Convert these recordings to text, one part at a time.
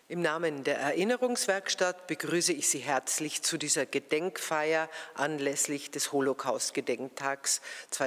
Im Namen der Erinnerungswerkstatt begrüße ich Sie herzlich zu dieser Gedenkfeier anlässlich des Holocaust-Gedenktags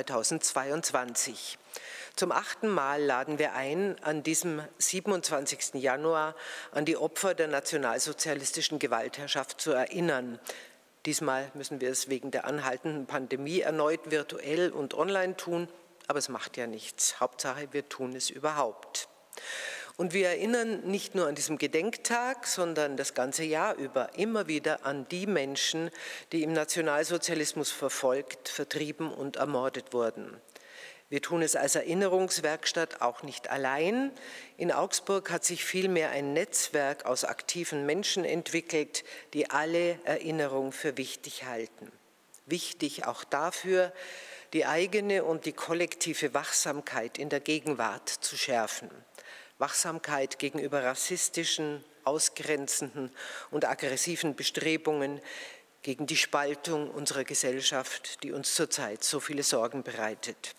2022. Zum 8. Mal laden wir ein, an diesem 27. Januar an die Opfer der nationalsozialistischen Gewaltherrschaft zu erinnern. Diesmal müssen wir es wegen der anhaltenden Pandemie erneut virtuell und online tun, aber es macht ja nichts. Hauptsache, wir tun es überhaupt. Und wir erinnern nicht nur an diesem Gedenktag, sondern das ganze Jahr über immer wieder an die Menschen, die im Nationalsozialismus verfolgt, vertrieben und ermordet wurden. Wir tun es als Erinnerungswerkstatt auch nicht allein. In Augsburg hat sich vielmehr ein Netzwerk aus aktiven Menschen entwickelt, die alle Erinnerung für wichtig halten. Wichtig auch dafür, die eigene und die kollektive Wachsamkeit in der Gegenwart zu schärfen. Wachsamkeit gegenüber rassistischen, ausgrenzenden und aggressiven Bestrebungen gegen die Spaltung unserer Gesellschaft, die uns zurzeit so viele Sorgen bereitet.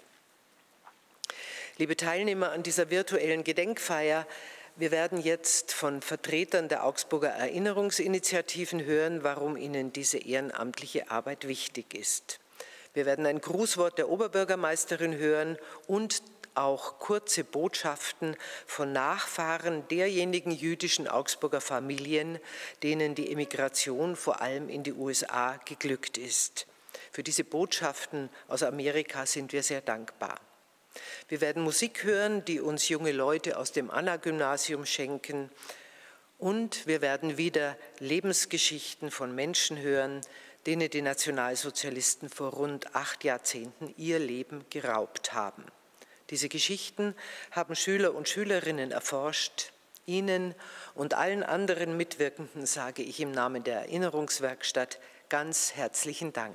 Liebe Teilnehmer an dieser virtuellen Gedenkfeier, wir werden jetzt von Vertretern der Augsburger Erinnerungsinitiativen hören, warum ihnen diese ehrenamtliche Arbeit wichtig ist. Wir werden ein Grußwort der Oberbürgermeisterin hören und auch kurze Botschaften von Nachfahren derjenigen jüdischen Augsburger Familien, denen die Emigration vor allem in die USA geglückt ist. Für diese Botschaften aus Amerika sind wir sehr dankbar. Wir werden Musik hören, die uns junge Leute aus dem Anna-Gymnasium schenken, und wir werden wieder Lebensgeschichten von Menschen hören, denen die Nationalsozialisten vor rund 8 Jahrzehnten ihr Leben geraubt haben. Diese Geschichten haben Schüler und Schülerinnen erforscht. Ihnen und allen anderen Mitwirkenden sage ich im Namen der Erinnerungswerkstatt ganz herzlichen Dank.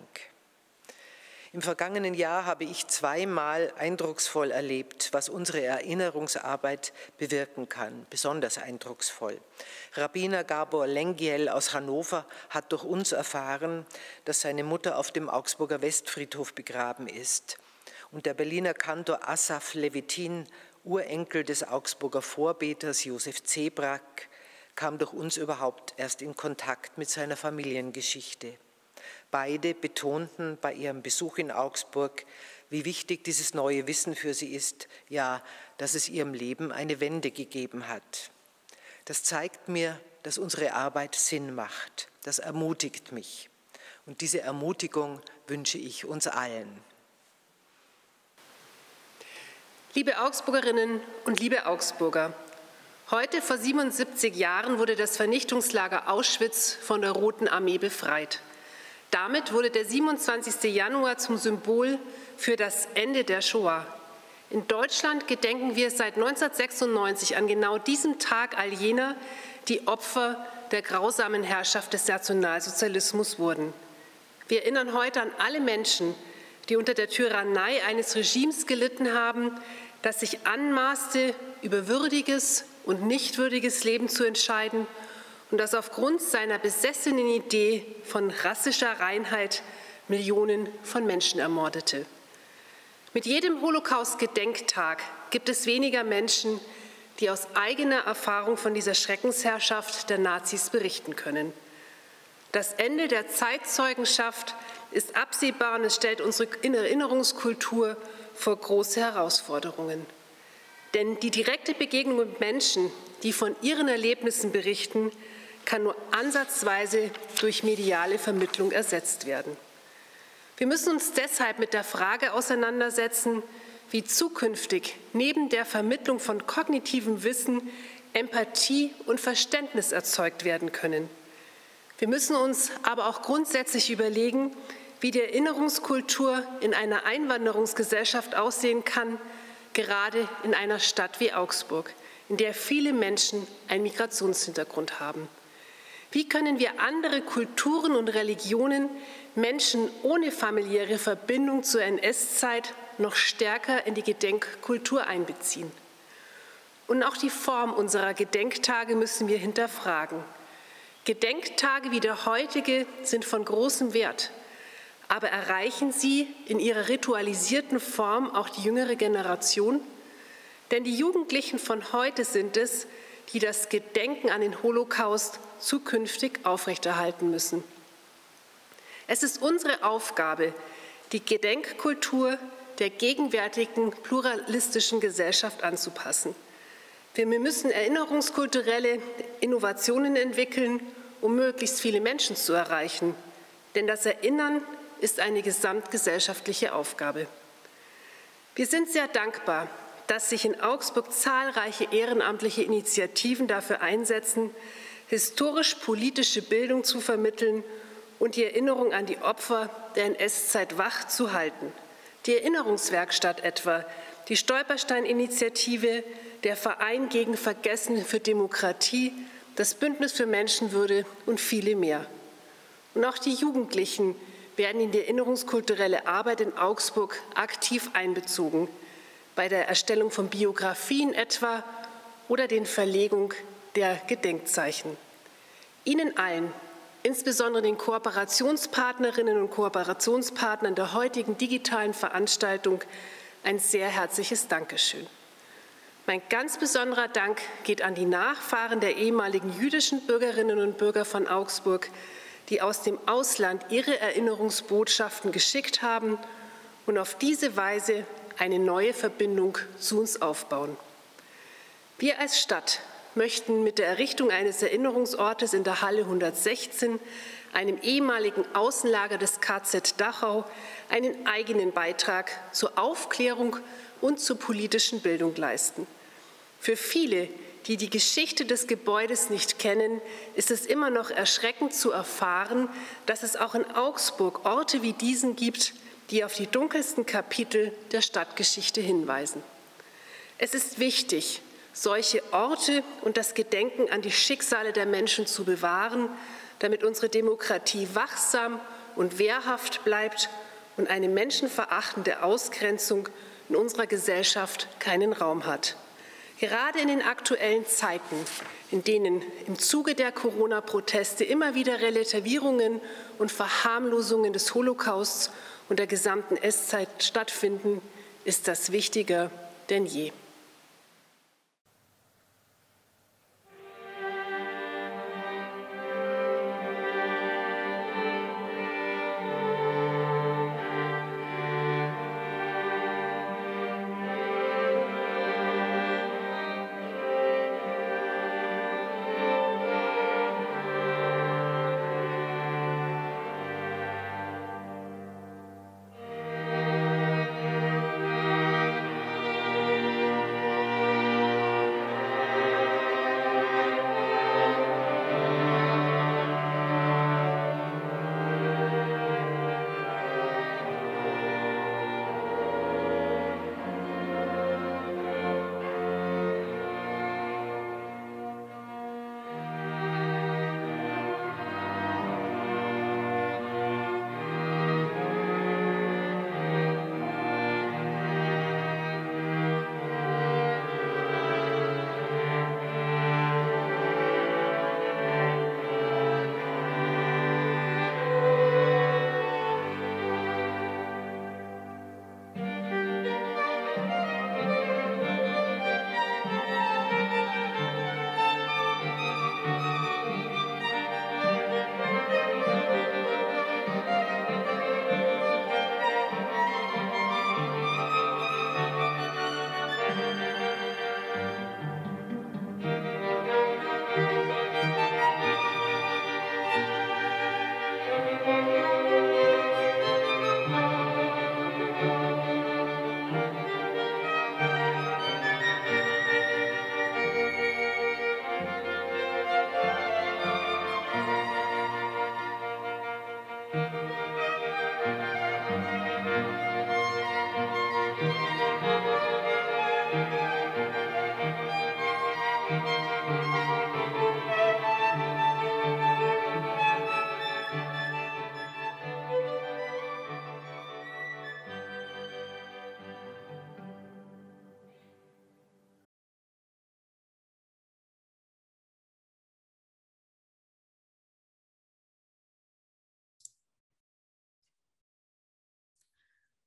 Im vergangenen Jahr habe ich zweimal eindrucksvoll erlebt, was unsere Erinnerungsarbeit bewirken kann, besonders eindrucksvoll. Rabbiner Gabor Lengyel aus Hannover hat durch uns erfahren, dass seine Mutter auf dem Augsburger Westfriedhof begraben ist. Und der Berliner Kantor Asaf Levitin, Urenkel des Augsburger Vorbeters Josef Zebrack, kam durch uns überhaupt erst in Kontakt mit seiner Familiengeschichte. Beide betonten bei ihrem Besuch in Augsburg, wie wichtig dieses neue Wissen für sie ist, ja, dass es ihrem Leben eine Wende gegeben hat. Das zeigt mir, dass unsere Arbeit Sinn macht. Das ermutigt mich. Und diese Ermutigung wünsche ich uns allen. Liebe Augsburgerinnen und liebe Augsburger, heute vor 77 Jahren wurde das Vernichtungslager Auschwitz von der Roten Armee befreit. Damit wurde der 27. Januar zum Symbol für das Ende der Shoah. In Deutschland gedenken wir seit 1996 an genau diesem Tag all jener, die Opfer der grausamen Herrschaft des Nationalsozialismus wurden. Wir erinnern heute an alle Menschen, die unter der Tyrannei eines Regimes gelitten haben, das sich anmaßte, über würdiges und nicht würdiges Leben zu entscheiden und das aufgrund seiner besessenen Idee von rassischer Reinheit Millionen von Menschen ermordete. Mit jedem Holocaust-Gedenktag gibt es weniger Menschen, die aus eigener Erfahrung von dieser Schreckensherrschaft der Nazis berichten können. Das Ende der Zeitzeugenschaft ist absehbar und es stellt unsere Erinnerungskultur vor große Herausforderungen. Denn die direkte Begegnung mit Menschen, die von ihren Erlebnissen berichten, kann nur ansatzweise durch mediale Vermittlung ersetzt werden. Wir müssen uns deshalb mit der Frage auseinandersetzen, wie zukünftig neben der Vermittlung von kognitivem Wissen Empathie und Verständnis erzeugt werden können. Wir müssen uns aber auch grundsätzlich überlegen, wie die Erinnerungskultur in einer Einwanderungsgesellschaft aussehen kann, gerade in einer Stadt wie Augsburg, in der viele Menschen einen Migrationshintergrund haben. Wie können wir andere Kulturen und Religionen, Menschen ohne familiäre Verbindung zur NS-Zeit noch stärker in die Gedenkkultur einbeziehen? Und auch die Form unserer Gedenktage müssen wir hinterfragen. Gedenktage wie der heutige sind von großem Wert, aber erreichen sie in ihrer ritualisierten Form auch die jüngere Generation? Denn die Jugendlichen von heute sind es, die das Gedenken an den Holocaust zukünftig aufrechterhalten müssen. Es ist unsere Aufgabe, die Gedenkkultur der gegenwärtigen pluralistischen Gesellschaft anzupassen. Wir müssen erinnerungskulturelle Innovationen entwickeln, um möglichst viele Menschen zu erreichen. Denn das Erinnern ist eine gesamtgesellschaftliche Aufgabe. Wir sind sehr dankbar, dass sich in Augsburg zahlreiche ehrenamtliche Initiativen dafür einsetzen, historisch-politische Bildung zu vermitteln und die Erinnerung an die Opfer der NS-Zeit wach zu halten. Die Erinnerungswerkstatt etwa, die Stolperstein-Initiative, der Verein gegen Vergessen für Demokratie, das Bündnis für Menschenwürde und viele mehr. Und auch die Jugendlichen werden in die erinnerungskulturelle Arbeit in Augsburg aktiv einbezogen, bei der Erstellung von Biografien etwa oder den Verlegung der Gedenkzeichen. Ihnen allen, insbesondere den Kooperationspartnerinnen und Kooperationspartnern der heutigen digitalen Veranstaltung, ein sehr herzliches Dankeschön. Mein ganz besonderer Dank geht an die Nachfahren der ehemaligen jüdischen Bürgerinnen und Bürger von Augsburg, die aus dem Ausland ihre Erinnerungsbotschaften geschickt haben und auf diese Weise eine neue Verbindung zu uns aufbauen. Wir als Stadt möchten mit der Errichtung eines Erinnerungsortes in der Halle 116, einem ehemaligen Außenlager des KZ Dachau, einen eigenen Beitrag zur Aufklärung und zur politischen Bildung leisten. Für viele, die die Geschichte des Gebäudes nicht kennen, ist es immer noch erschreckend zu erfahren, dass es auch in Augsburg Orte wie diesen gibt, die auf die dunkelsten Kapitel der Stadtgeschichte hinweisen. Es ist wichtig, solche Orte und das Gedenken an die Schicksale der Menschen zu bewahren, damit unsere Demokratie wachsam und wehrhaft bleibt und eine menschenverachtende Ausgrenzung in unserer Gesellschaft keinen Raum hat. Gerade in den aktuellen Zeiten, in denen im Zuge der Corona-Proteste immer wieder Relativierungen und Verharmlosungen des Holocausts und der gesamten NS-Zeit stattfinden, ist das wichtiger denn je.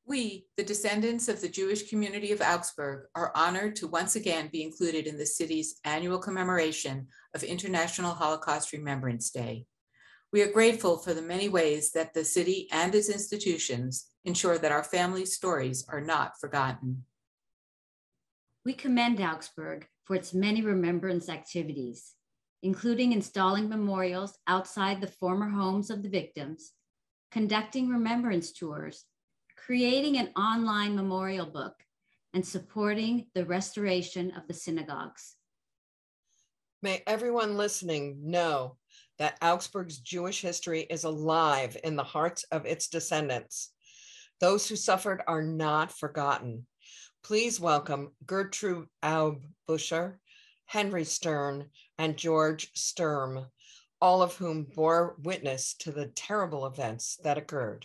We, the descendants of the Jewish community of Augsburg, are honored to once again be included in the city's annual commemoration of International Holocaust Remembrance Day. We are grateful for the many ways that the city and its institutions ensure that our family's stories are not forgotten. We commend Augsburg for its many remembrance activities, including installing memorials outside the former homes of the victims, conducting remembrance tours, creating an online memorial book, and supporting the restoration of the synagogues. May everyone listening know that Augsburg's Jewish history is alive in the hearts of its descendants. Those who suffered are not forgotten. Please welcome Gertrude Aub-Buscher, Henry Stern, and George Sturm, all of whom bore witness to the terrible events that occurred.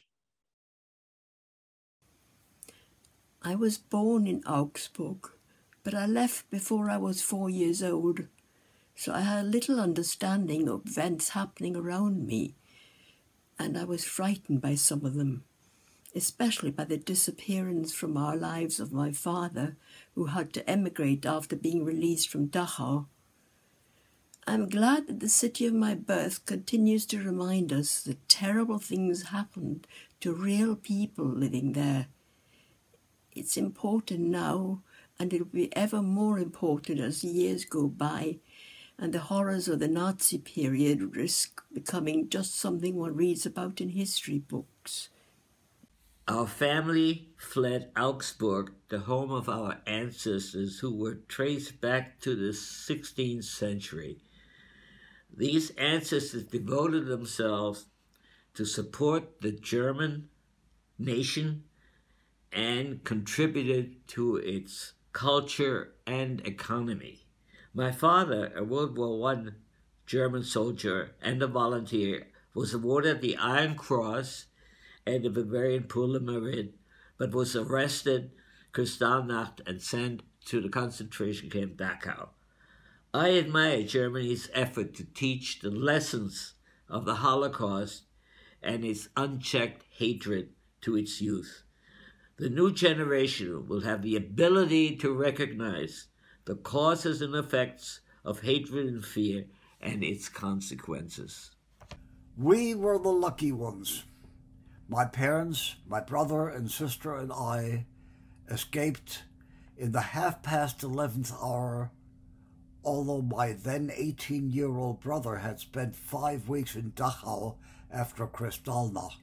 I was born in Augsburg, but I left before I was 4 years old, so I had little understanding of events happening around me, and I was frightened by some of them, especially by the disappearance from our lives of my father, who had to emigrate after being released from Dachau. I'm glad that the city of my birth continues to remind us that terrible things happened to real people living there. It's important now, and it will be ever more important as the years go by, and the horrors of the Nazi period risk becoming just something one reads about in history books. Our family fled Augsburg, the home of our ancestors who were traced back to the 16th century. These ancestors devoted themselves to support the German nation and contributed to its culture and economy. My father, a World War I German soldier and a volunteer, was awarded the Iron Cross and the Bavarian Palme Merit, but was arrested Kristallnacht and sent to the concentration camp Dachau. I admire Germany's effort to teach the lessons of the Holocaust and its unchecked hatred to its youth. The new generation will have the ability to recognize the causes and effects of hatred and fear and its consequences. We were the lucky ones. My parents, my brother and sister and I escaped in the 11:30 hour, although my then 18-year-old brother had spent 5 weeks in Dachau after Kristallnacht.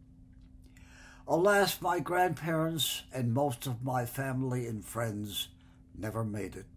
Alas, my grandparents and most of my family and friends never made it.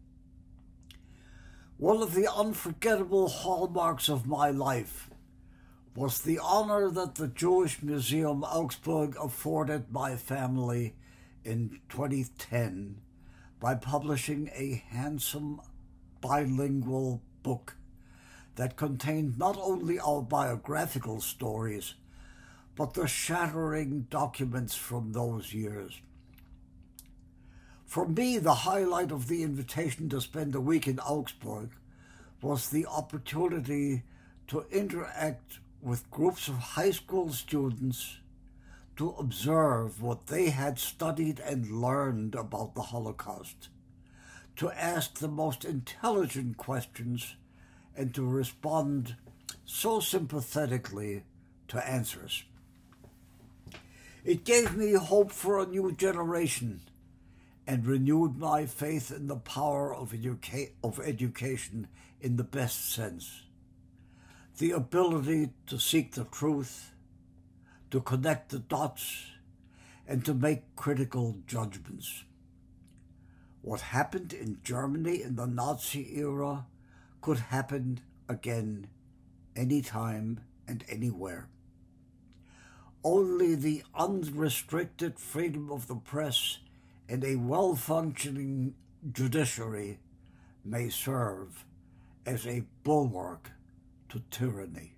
One of the unforgettable hallmarks of my life was the honor that the Jewish Museum Augsburg afforded my family in 2010 by publishing a handsome bilingual book that contained not only our biographical stories, but the shattering documents from those years. For me, the highlight of the invitation to spend a week in Augsburg was the opportunity to interact with groups of high school students to observe what they had studied and learned about the Holocaust, to ask the most intelligent questions, and to respond so sympathetically to answers. It gave me hope for a new generation and renewed my faith in the power of education in the best sense. The ability to seek the truth, to connect the dots, and to make critical judgments. What happened in Germany in the Nazi era could happen again anytime and anywhere. Only the unrestricted freedom of the press and a well-functioning judiciary may serve as a bulwark to tyranny.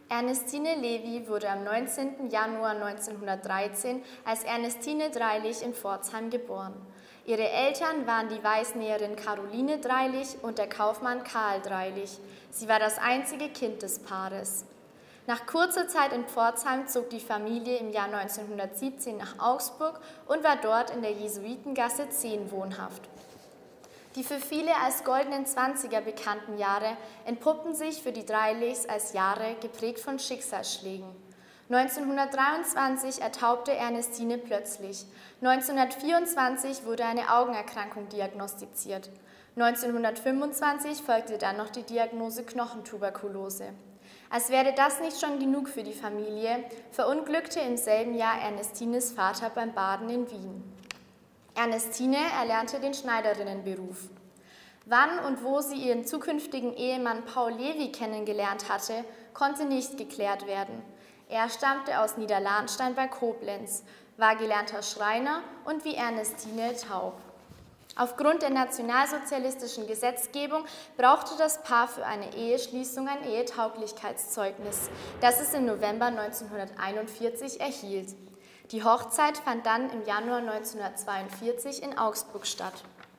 Ernestine Levy wurde am 19. Januar 1913 als Ernestine Dreilich in Pforzheim geboren. Ihre Eltern waren die Weißnäherin Caroline Dreilich und der Kaufmann Karl Dreilich. Sie war das einzige Kind des Paares. Nach kurzer Zeit in Pforzheim zog die Familie im Jahr 1917 nach Augsburg und war dort in der Jesuitengasse 10 wohnhaft. Die für viele als goldenen 20er bekannten Jahre entpuppten sich für die Dreilichs als Jahre geprägt von Schicksalsschlägen. 1923 ertaubte Ernestine plötzlich. 1924 wurde eine Augenerkrankung diagnostiziert. 1925 folgte dann noch die Diagnose Knochentuberkulose. Als wäre das nicht schon genug für die Familie, verunglückte im selben Jahr Ernestines Vater beim Baden in Wien. Ernestine erlernte den Schneiderinnenberuf. Wann und wo sie ihren zukünftigen Ehemann Paul Levy kennengelernt hatte, konnte nicht geklärt werden. Er stammte aus Niederlahnstein bei Koblenz, war gelernter Schreiner und wie Ernestine taub. Aufgrund der nationalsozialistischen Gesetzgebung brauchte das Paar für eine Eheschließung ein Ehetauglichkeitszeugnis, das es im November 1941 erhielt. Die Hochzeit fand dann im Januar 1942 in Augsburg statt.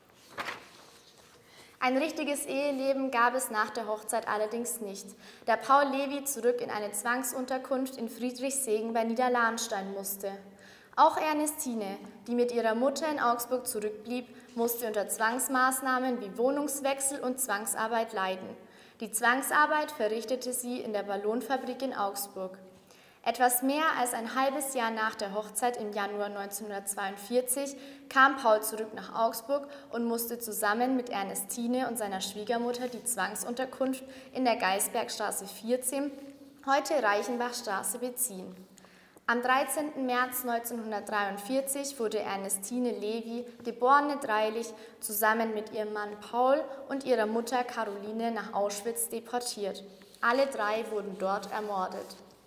Ein richtiges Eheleben gab es nach der Hochzeit allerdings nicht, da Paul Levy zurück in eine Zwangsunterkunft in Friedrichsegen bei Niederlahnstein musste. Auch Ernestine, die mit ihrer Mutter in Augsburg zurückblieb, musste unter Zwangsmaßnahmen wie Wohnungswechsel und Zwangsarbeit leiden. Die Zwangsarbeit verrichtete sie in der Ballonfabrik in Augsburg. Etwas mehr als ein halbes Jahr nach der Hochzeit im Januar 1942 kam Paul zurück nach Augsburg und musste zusammen mit Ernestine und seiner Schwiegermutter die Zwangsunterkunft in der Geisbergstraße 14, heute Reichenbachstraße, beziehen. Am 13. März 1943 wurde Ernestine Levy, geborene Dreilich, zusammen mit ihrem Mann Paul und ihrer Mutter Caroline nach Auschwitz deportiert. Alle 3 wurden dort ermordet.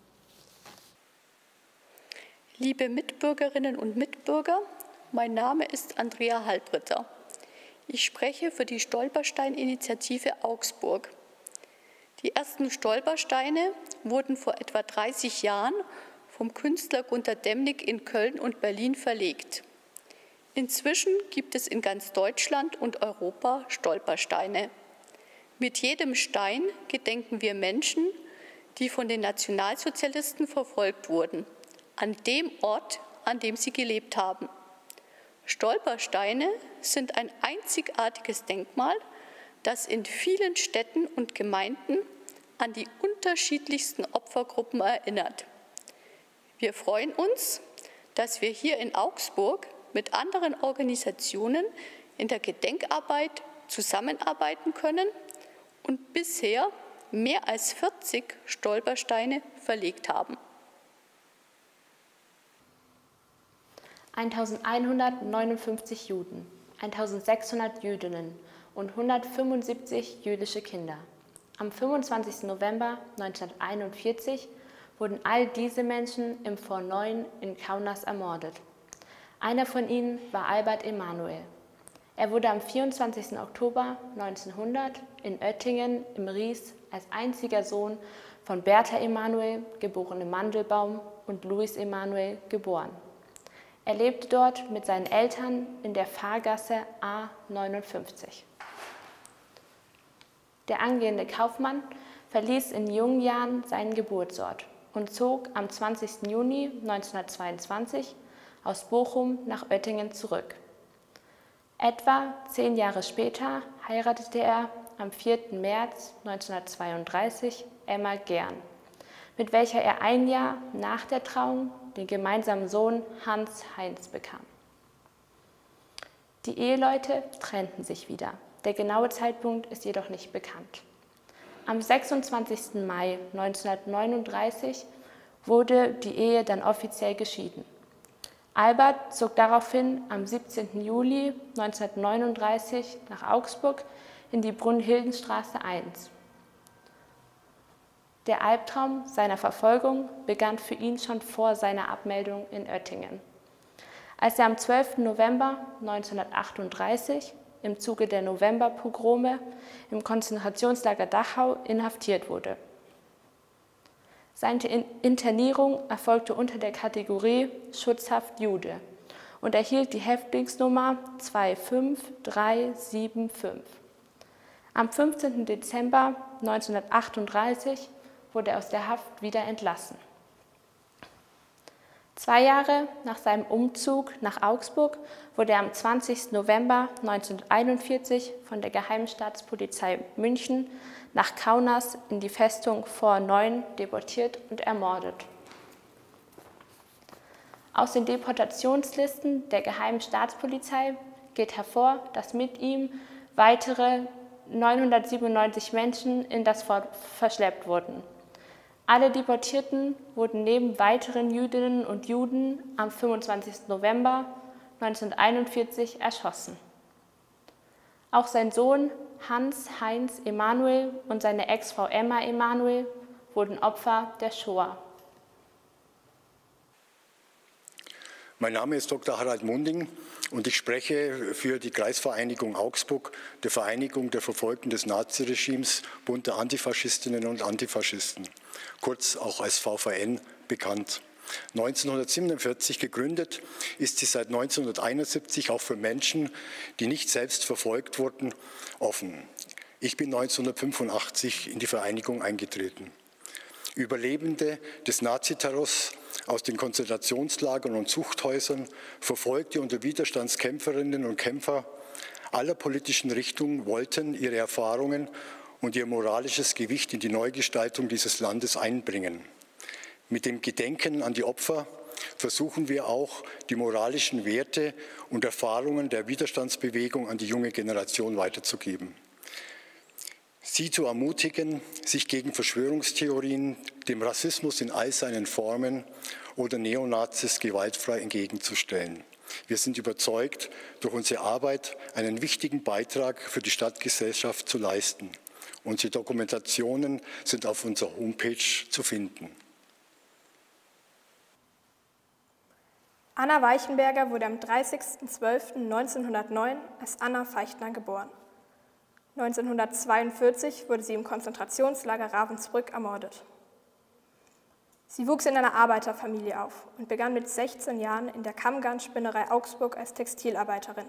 Liebe Mitbürgerinnen und Mitbürger, mein Name ist Andrea Halbritter. Ich spreche für die Stolperstein-Initiative Augsburg. Die ersten Stolpersteine wurden vor etwa 30 Jahren vom Künstler Gunter Demnig in Köln und Berlin verlegt. Inzwischen gibt es in ganz Deutschland und Europa Stolpersteine. Mit jedem Stein gedenken wir Menschen, die von den Nationalsozialisten verfolgt wurden, an dem Ort, an dem sie gelebt haben. Stolpersteine sind ein einzigartiges Denkmal, das in vielen Städten und Gemeinden an die unterschiedlichsten Opfergruppen erinnert. Wir freuen uns, dass wir hier in Augsburg mit anderen Organisationen in der Gedenkarbeit zusammenarbeiten können und bisher mehr als 40 Stolpersteine verlegt haben. 1159 Juden, 1600 Jüdinnen und 175 jüdische Kinder. Am 25. November 1941 wurden all diese Menschen im Fort 9 in Kaunas ermordet. Einer von ihnen war Albert Emanuel. Er wurde am 24. Oktober 1900 in Oettingen im Ries als einziger Sohn von Bertha Emanuel, geborene Mandelbaum, und Louis Emanuel, geboren. Er lebte dort mit seinen Eltern in der Fahrgasse A59. Der angehende Kaufmann verließ in jungen Jahren seinen Geburtsort und zog am 20. Juni 1922 aus Bochum nach Oettingen zurück. Etwa 10 Jahre später heiratete er am 4. März 1932 Emma Gern, mit welcher er ein Jahr nach der Trauung den gemeinsamen Sohn Hans Heinz bekam. Die Eheleute trennten sich wieder. Der genaue Zeitpunkt ist jedoch nicht bekannt. Am 26. Mai 1939 wurde die Ehe dann offiziell geschieden. Albert zog daraufhin am 17. Juli 1939 nach Augsburg in die Brunhildenstraße 1. Der Albtraum seiner Verfolgung begann für ihn schon vor seiner Abmeldung in Oettingen, als er am 12. November 1938 im Zuge der Novemberpogrome im Konzentrationslager Dachau inhaftiert wurde. Seine Internierung erfolgte unter der Kategorie Schutzhaft Jude und erhielt die Häftlingsnummer 25375. Am 15. Dezember 1938 wurde er aus der Haft wieder entlassen. 2 Jahre nach seinem Umzug nach Augsburg wurde er am 20. November 1941 von der Geheimstaatspolizei München nach Kaunas in die Festung Fort 9 deportiert und ermordet. Aus den Deportationslisten der Geheimstaatspolizei geht hervor, dass mit ihm weitere 997 Menschen in das Fort verschleppt wurden. Alle Deportierten wurden neben weiteren Jüdinnen und Juden am 25. November 1941 erschossen. Auch sein Sohn Hans-Heinz Emanuel und seine Ex-Frau Emma Emanuel wurden Opfer der Shoah. Mein Name ist Dr. Harald Munding und ich spreche für die Kreisvereinigung Augsburg, der Vereinigung der Verfolgten des Naziregimes, Bund der Antifaschistinnen und Antifaschisten, kurz auch als VVN bekannt. 1947 gegründet, ist sie seit 1971 auch für Menschen, die nicht selbst verfolgt wurden, offen. Ich bin 1985 in die Vereinigung eingetreten. Überlebende des Naziterrors aus den Konzentrationslagern und Zuchthäusern, Verfolgte unter Widerstandskämpferinnen und Kämpfer aller politischen Richtungen wollten ihre Erfahrungen und ihr moralisches Gewicht in die Neugestaltung dieses Landes einbringen. Mit dem Gedenken an die Opfer versuchen wir auch, die moralischen Werte und Erfahrungen der Widerstandsbewegung an die junge Generation weiterzugeben. Sie zu ermutigen, sich gegen Verschwörungstheorien, dem Rassismus in all seinen Formen oder Neonazis gewaltfrei entgegenzustellen. Wir sind überzeugt, durch unsere Arbeit einen wichtigen Beitrag für die Stadtgesellschaft zu leisten. Unsere Dokumentationen sind auf unserer Homepage zu finden. Anna Weichenberger wurde am 30.12.1909 als Anna Feichtner geboren. 1942 wurde sie im Konzentrationslager Ravensbrück ermordet. Sie wuchs in einer Arbeiterfamilie auf und begann mit 16 Jahren in der Kammgarnspinnerei Augsburg als Textilarbeiterin.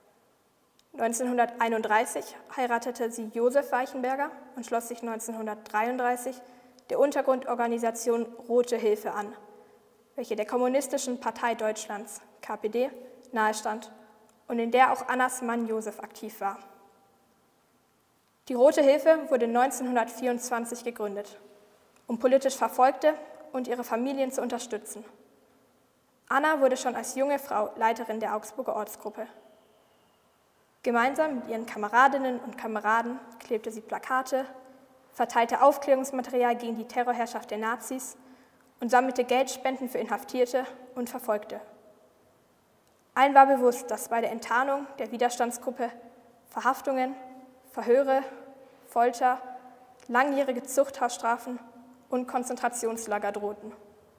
1931 heiratete sie Josef Weichenberger und schloss sich 1933 der Untergrundorganisation Rote Hilfe an, welche der Kommunistischen Partei Deutschlands, KPD, nahestand und in der auch Annas Mann Josef aktiv war. Die Rote Hilfe wurde 1924 gegründet, um politisch Verfolgte und ihre Familien zu unterstützen. Anna wurde schon als junge Frau Leiterin der Augsburger Ortsgruppe. Gemeinsam mit ihren Kameradinnen und Kameraden klebte sie Plakate, verteilte Aufklärungsmaterial gegen die Terrorherrschaft der Nazis und sammelte Geldspenden für Inhaftierte und Verfolgte. Allen war bewusst, dass bei der Enttarnung der Widerstandsgruppe Verhaftungen, Verhöre, Folter, langjährige Zuchthausstrafen und Konzentrationslager drohten.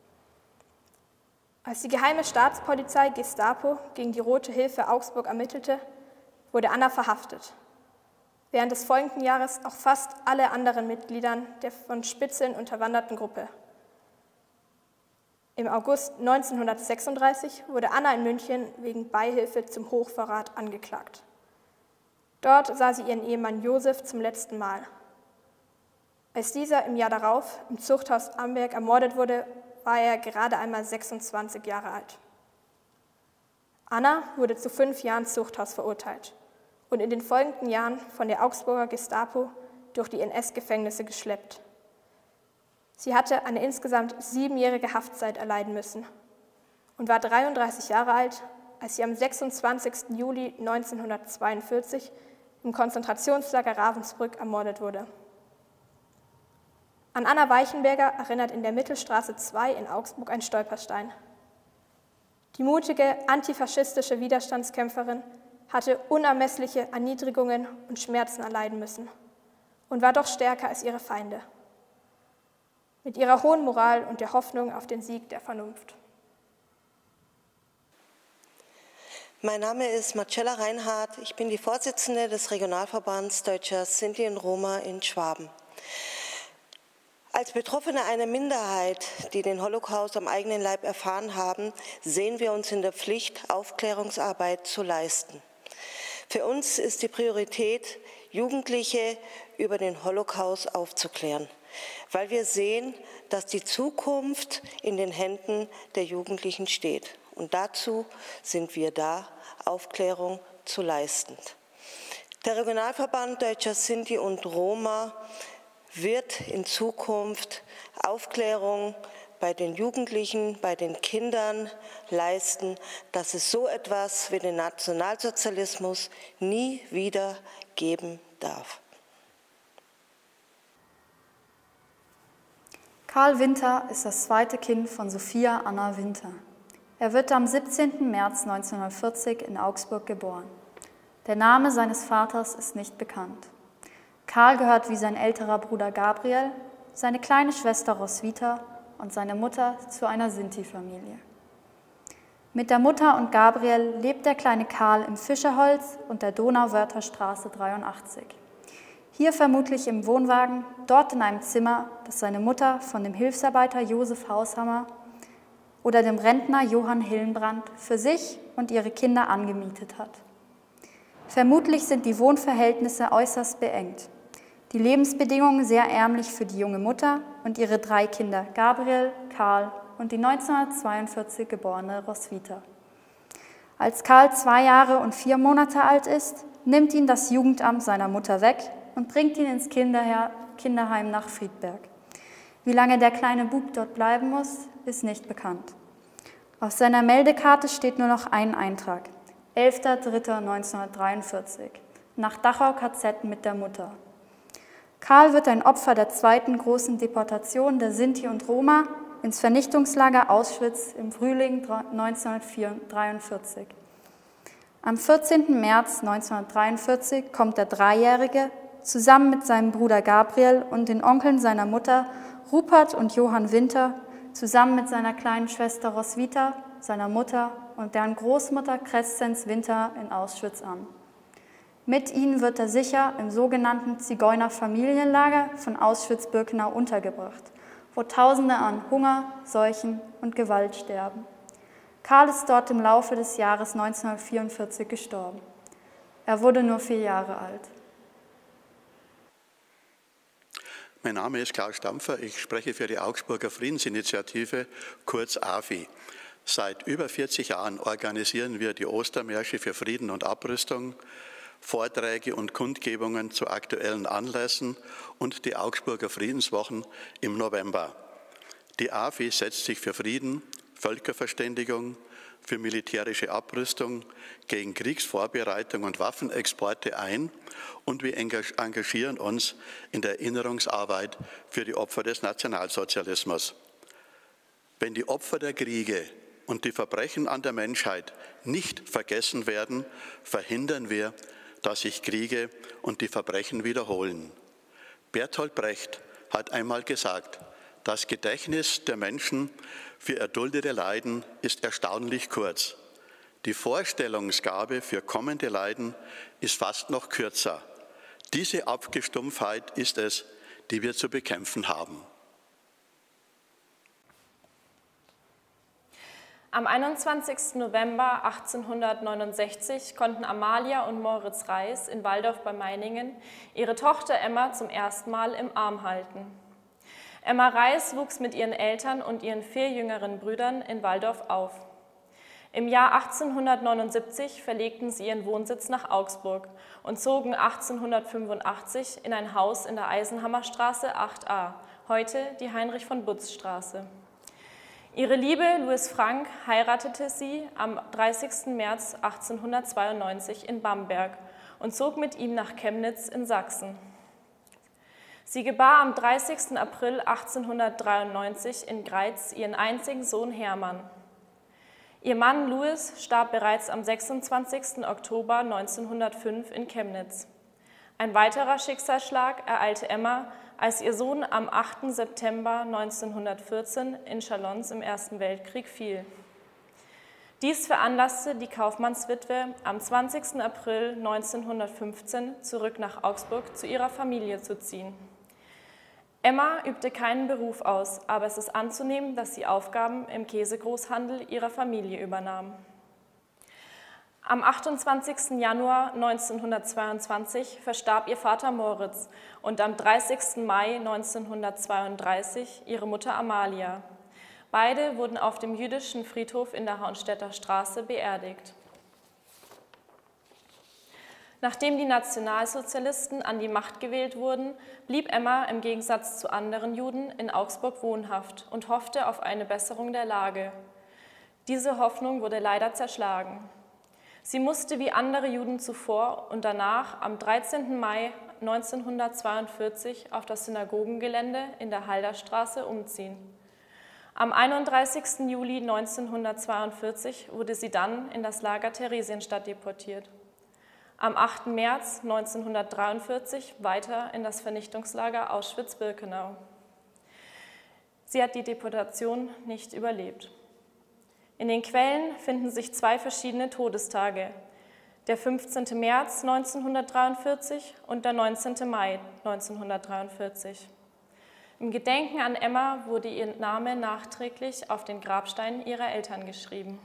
Als die geheime Staatspolizei Gestapo gegen die Rote Hilfe Augsburg ermittelte, wurde Anna verhaftet. Während des folgenden Jahres auch fast alle anderen Mitgliedern der von Spitzeln unterwanderten Gruppe. Im August 1936 wurde Anna in München wegen Beihilfe zum Hochverrat angeklagt. Dort sah sie ihren Ehemann Josef zum letzten Mal. Als dieser im Jahr darauf im Zuchthaus Amberg ermordet wurde, war er gerade einmal 26 Jahre alt. Anna wurde zu 5 Jahren Zuchthaus verurteilt und in den folgenden Jahren von der Augsburger Gestapo durch die NS-Gefängnisse geschleppt. Sie hatte eine insgesamt 7-jährige Haftzeit erleiden müssen und war 33 Jahre alt, als sie am 26. Juli 1942 im Konzentrationslager Ravensbrück ermordet wurde. An Anna Weichenberger erinnert in der Mittelstraße 2 in Augsburg ein Stolperstein. Die mutige antifaschistische Widerstandskämpferin hatte unermessliche Erniedrigungen und Schmerzen erleiden müssen und war doch stärker als ihre Feinde. Mit ihrer hohen Moral und der Hoffnung auf den Sieg der Vernunft. Mein Name ist Marcella Reinhardt. Ich bin die Vorsitzende des Regionalverbands Deutscher Sinti und Roma in Schwaben. Als Betroffene einer Minderheit, die den Holocaust am eigenen Leib erfahren haben, sehen wir uns in der Pflicht, Aufklärungsarbeit zu leisten. Für uns ist die Priorität, Jugendliche über den Holocaust aufzuklären, weil wir sehen, dass die Zukunft in den Händen der Jugendlichen steht. Und dazu sind wir da, Aufklärung zu leisten. Der Regionalverband Deutscher Sinti und Roma wird in Zukunft Aufklärung bei den Jugendlichen, bei den Kindern leisten, dass es so etwas wie den Nationalsozialismus nie wieder geben darf. Karl Winter ist das zweite Kind von Sophia Anna Winter. Er wird am 17. März 1940 in Augsburg geboren. Der Name seines Vaters ist nicht bekannt. Karl gehört wie sein älterer Bruder Gabriel, seine kleine Schwester Roswitha und seine Mutter zu einer Sinti-Familie. Mit der Mutter und Gabriel lebt der kleine Karl im Fischerholz und der Donauwörtherstraße 83. Hier vermutlich im Wohnwagen, dort in einem Zimmer, das seine Mutter von dem Hilfsarbeiter Josef Haushammer oder dem Rentner Johann Hillenbrand für sich und ihre Kinder angemietet hat. Vermutlich sind die Wohnverhältnisse äußerst beengt. Die Lebensbedingungen sehr ärmlich für die junge Mutter und ihre 3 Kinder Gabriel, Karl und die 1942 geborene Roswitha. Als Karl 2 Jahre und 4 Monate alt ist, nimmt ihn das Jugendamt seiner Mutter weg und bringt ihn ins Kinderheim nach Friedberg. Wie lange der kleine Bub dort bleiben muss, ist nicht bekannt. Auf seiner Meldekarte steht nur noch ein Eintrag: 11.03.1943, nach Dachau KZ mit der Mutter. Karl wird ein Opfer der 2. großen Deportation der Sinti und Roma ins Vernichtungslager Auschwitz im Frühling 1943. Am 14. März 1943 kommt der Dreijährige zusammen mit seinem Bruder Gabriel und den Onkeln seiner Mutter Rupert und Johann Winter, zusammen mit seiner kleinen Schwester Roswitha, seiner Mutter und deren Großmutter Crescens Winter in Auschwitz an. Mit ihnen wird er sicher im sogenannten Zigeunerfamilienlager von Auschwitz-Birkenau untergebracht, wo Tausende an Hunger, Seuchen und Gewalt sterben. Karl ist dort im Laufe des Jahres 1944 gestorben. Er wurde nur 4 Jahre alt. Mein Name ist Klaus Stampfer, ich spreche für die Augsburger Friedensinitiative, kurz AFI. Seit über 40 Jahren organisieren wir die Ostermärsche für Frieden und Abrüstung, Vorträge und Kundgebungen zu aktuellen Anlässen und die Augsburger Friedenswochen im November. Die AFI setzt sich für Frieden, Völkerverständigung, für militärische Abrüstung, gegen Kriegsvorbereitung und Waffenexporte ein und wir engagieren uns in der Erinnerungsarbeit für die Opfer des Nationalsozialismus. Wenn die Opfer der Kriege und die Verbrechen an der Menschheit nicht vergessen werden, verhindern wir, dass sich Kriege und die Verbrechen wiederholen. Bertolt Brecht hat einmal gesagt, das Gedächtnis der Menschen für erduldete Leiden ist erstaunlich kurz. Die Vorstellungsgabe für kommende Leiden ist fast noch kürzer. Diese Abgestumpftheit ist es, die wir zu bekämpfen haben. Am 21. November 1869 konnten Amalia und Moritz Reis in Walldorf bei Meiningen ihre Tochter Emma zum ersten Mal im Arm halten. Emma Reis wuchs mit ihren Eltern und ihren 4 jüngeren Brüdern in Walldorf auf. Im Jahr 1879 verlegten sie ihren Wohnsitz nach Augsburg und zogen 1885 in ein Haus in der Eisenhammerstraße 8a, heute die Heinrich-von-Butz-Straße. Ihre Liebe Louis Frank heiratete sie am 30. März 1892 in Bamberg und zog mit ihm nach Chemnitz in Sachsen. Sie gebar am 30. April 1893 in Greiz ihren einzigen Sohn Hermann. Ihr Mann Louis starb bereits am 26. Oktober 1905 in Chemnitz. Ein weiterer Schicksalsschlag ereilte Emma, als ihr Sohn am 8. September 1914 in Chalons im Ersten Weltkrieg fiel. Dies veranlasste die Kaufmannswitwe am 20. April 1915 zurück nach Augsburg zu ihrer Familie zu ziehen. Emma übte keinen Beruf aus, aber es ist anzunehmen, dass sie Aufgaben im Käsegroßhandel ihrer Familie übernahm. Am 28. Januar 1922 verstarb ihr Vater Moritz und am 30. Mai 1932 ihre Mutter Amalia. Beide wurden auf dem jüdischen Friedhof in der Hauenstädter Straße beerdigt. Nachdem die Nationalsozialisten an die Macht gewählt wurden, blieb Emma im Gegensatz zu anderen Juden in Augsburg wohnhaft und hoffte auf eine Besserung der Lage. Diese Hoffnung wurde leider zerschlagen. Sie musste wie andere Juden zuvor und danach am 13. Mai 1942 auf das Synagogengelände in der Halderstraße umziehen. Am 31. Juli 1942 wurde sie dann in das Lager Theresienstadt deportiert. Am 8. März 1943 weiter in das Vernichtungslager Auschwitz-Birkenau. Sie hat die Deportation nicht überlebt. In den Quellen finden sich 2 verschiedene Todestage, der 15. März 1943 und der 19. Mai 1943. Im Gedenken an Emma wurde ihr Name nachträglich auf den Grabstein ihrer Eltern geschrieben.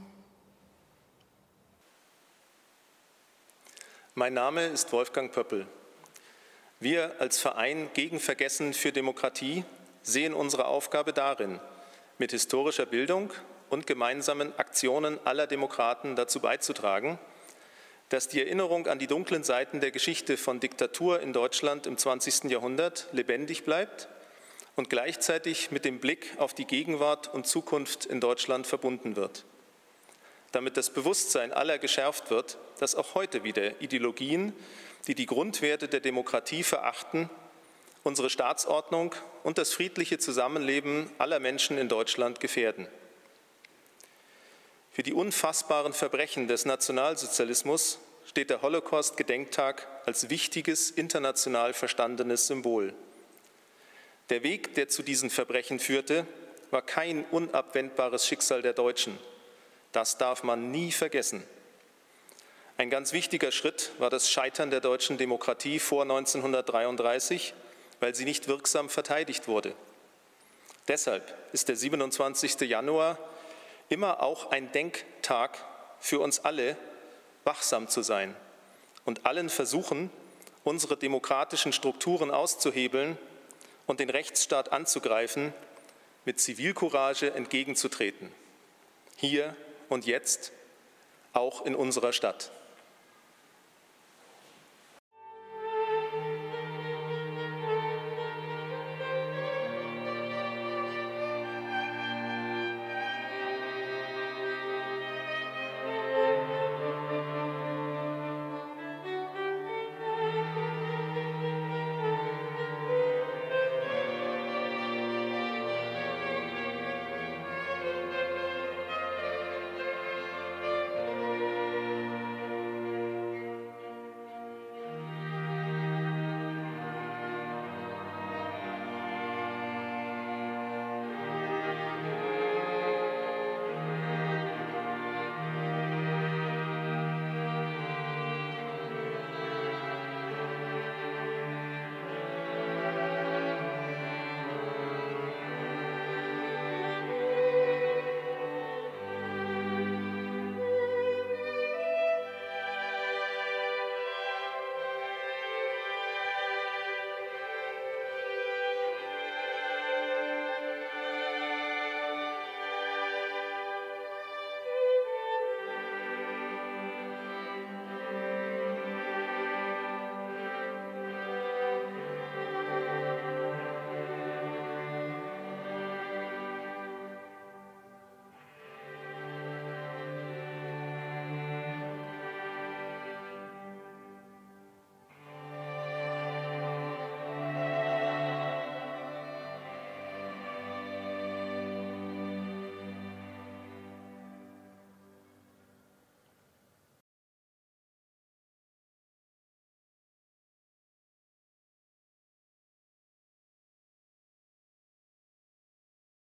Mein Name ist Wolfgang Pöppel. Wir als Verein gegen Vergessen für Demokratie sehen unsere Aufgabe darin, mit historischer Bildung und gemeinsamen Aktionen aller Demokraten dazu beizutragen, dass die Erinnerung an die dunklen Seiten der Geschichte von Diktatur in Deutschland im 20. Jahrhundert lebendig bleibt und gleichzeitig mit dem Blick auf die Gegenwart und Zukunft in Deutschland verbunden wird. Damit das Bewusstsein aller geschärft wird, dass auch heute wieder Ideologien, die die Grundwerte der Demokratie verachten, unsere Staatsordnung und das friedliche Zusammenleben aller Menschen in Deutschland gefährden. Für die unfassbaren Verbrechen des Nationalsozialismus steht der Holocaust-Gedenktag als wichtiges, international verstandenes Symbol. Der Weg, der zu diesen Verbrechen führte, war kein unabwendbares Schicksal der Deutschen. Das darf man nie vergessen. Ein ganz wichtiger Schritt war das Scheitern der deutschen Demokratie vor 1933, weil sie nicht wirksam verteidigt wurde. Deshalb ist der 27. Januar immer auch ein Denktag für uns alle, wachsam zu sein und allen versuchen, unsere demokratischen Strukturen auszuhebeln und den Rechtsstaat anzugreifen, mit Zivilcourage entgegenzutreten. Hier und jetzt, auch in unserer Stadt.